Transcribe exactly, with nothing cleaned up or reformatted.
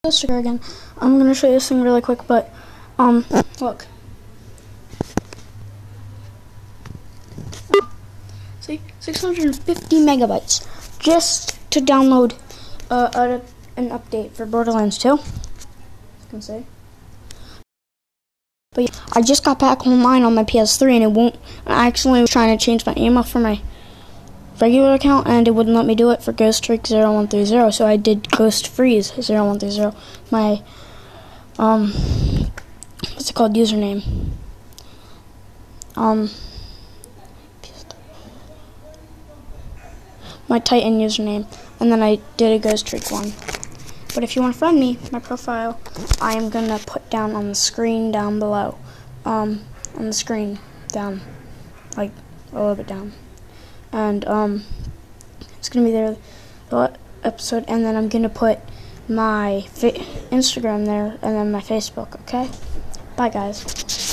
Sticker again. I'm gonna show you this thing really quick, but um, look. See, six hundred fifty megabytes just to download uh, a, an update for Borderlands two. You can see. But yeah, I just got back online on my P S three, and it won't. I actually was trying to change my email for my regular account, and it wouldn't let me do it for Ghost Streak zero one three zero, so I did Ghost Freeze zero one three zero. My um, what's it called? Username. Um, my Titan username, and then I did a Ghost Streak one. But if you want to friend me, my profile, I am gonna put down on the screen down below. Um, on the screen down, like a little bit down. And um, it's gonna be there, the episode, and then I'm gonna put my fa Instagram there, and then my Facebook. Okay, bye guys.